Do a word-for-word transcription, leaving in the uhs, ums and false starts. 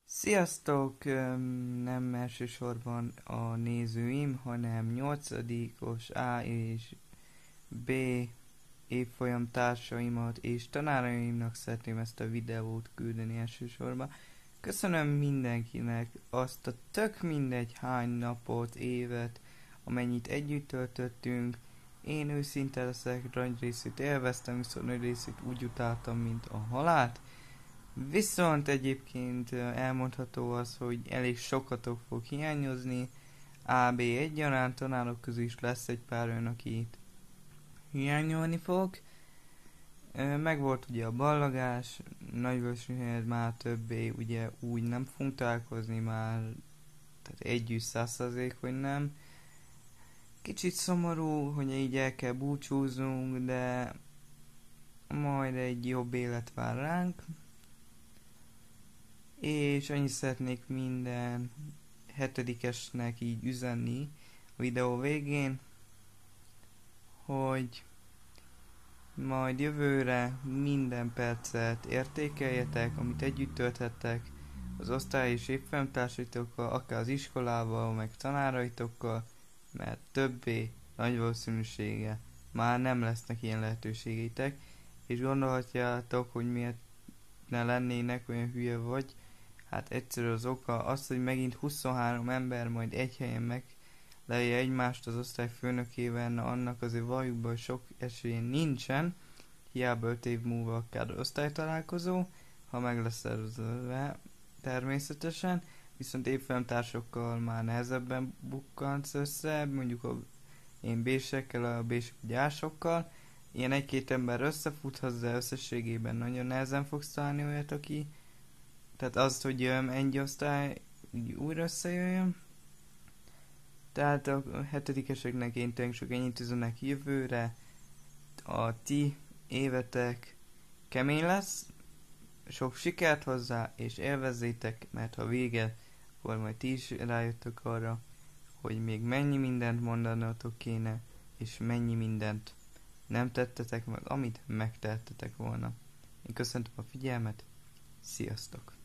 Sziasztok! öm, Nem elsősorban a nézőim, hanem nyolcadikos A és B évfolyam társaimat és tanáraimnak szeretném ezt a videót küldeni elsősorban. Köszönöm mindenkinek azt a tök mindegy hány napot, évet, amennyit együtt töltöttünk. Én őszinte leszek, nagy részét élveztem, viszont nagy részét úgy utáltam, mint a halált. Viszont egyébként elmondható az, hogy elég sokatok fog hiányozni. á bé egyaránt, tanárok közül is lesz egy pár olyan, aki hiányolni fog. Megvolt ugye a ballagás, nagy valószínűleg már többé ugye úgy nem fogunk találkozni már, tehát együtt száz százalék, hogy nem. Kicsit szomorú, hogy így el kell búcsúznunk, de majd egy jobb élet vár ránk. És annyit szeretnék minden hetedikesnek így üzenni a videó végén, hogy majd jövőre minden percet értékeljetek, amit együtt tölthettek az osztály és évfolyamtársaitokkal, akár az iskolával, meg tanáraitokkal, mert többé nagy valószínűsége már nem lesznek ilyen lehetőségeitek, és gondolhatjátok, hogy miért ne lennének, olyan hülye vagy. Hát egyszerű az oka, az, hogy megint huszonhárom ember majd egy helyen meglelje egymást az osztály főnökével, na annak azért valljuk be, hogy sok esélye nincsen, hiába öt év múlva akár osztálytalálkozó, ha meg lesz szervezve természetesen, viszont évfolyamtársokkal már nehezebben bukkansz össze, mondjuk a én bésekkel, a bések gyásokkal, ilyen egy-két ember összefuthatsz, de összességében nagyon nehezen fogsz találni olyat, aki tehát azt, hogy egy osztály újra összejöjjön. Tehát a hetedikeseknek én tényleg sok ennyit üzenek jövőre. A ti évetek kemény lesz, sok sikert hozzá, és élvezzétek, mert ha vége, akkor majd ti is rájöttök arra, hogy még mennyi mindent mondanatok kéne, és mennyi mindent nem tettetek meg, amit megtehettetek volna. Én köszöntöm a figyelmet, sziasztok!